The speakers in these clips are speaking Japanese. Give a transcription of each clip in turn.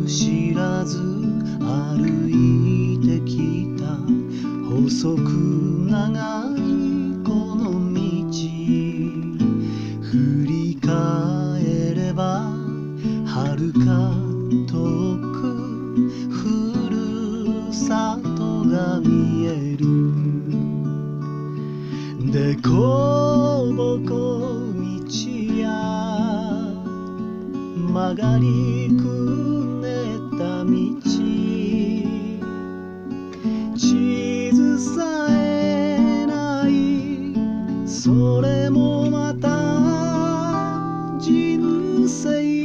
知らず歩いてきた細く長いこの道、振り返れば遥か遠くふるさとが見える。でこぼこ道や曲がりくねった道、地図さえないそれもまた人生。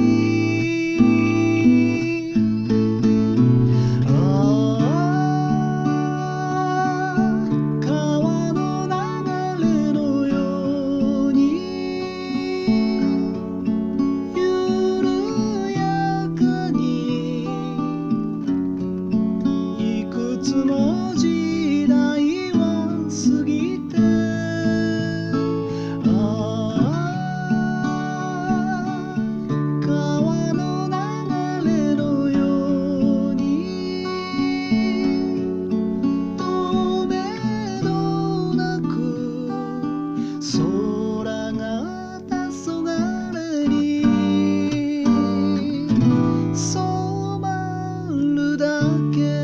川の流れのように緩やかにいくつも時代は過ぎて、川の流れのようにとめどなく空が黄昏に染まるだけ。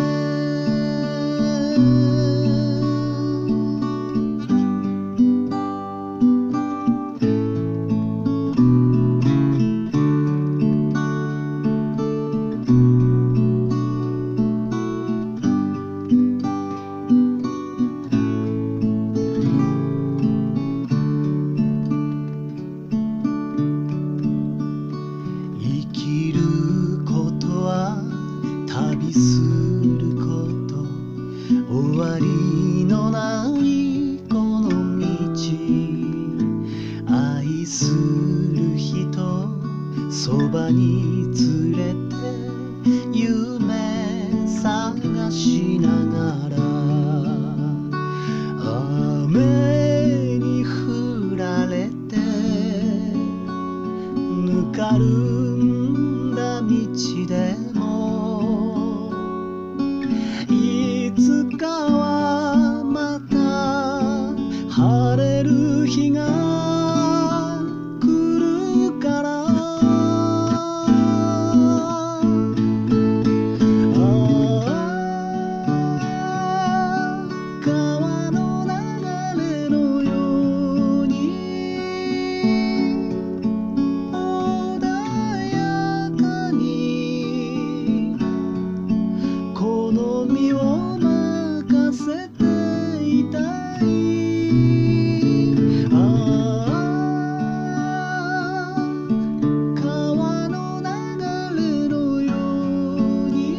生きることは旅すること、終わりのないこの道、愛する人そばに連れて夢探しながら、雨に降られてぬかるんだ道でも、いつかはまた晴れる日が来るから。川の流れのように穏やかにこの身を任せていたい。川の流れのように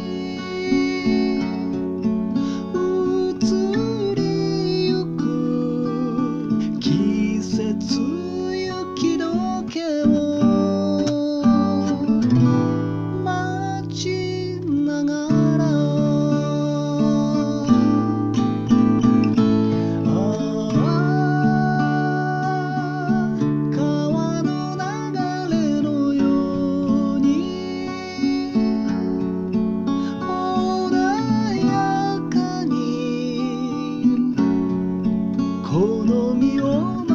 移りゆく季節雪解けを待ちながら、川の流れのように穏やかにこの身を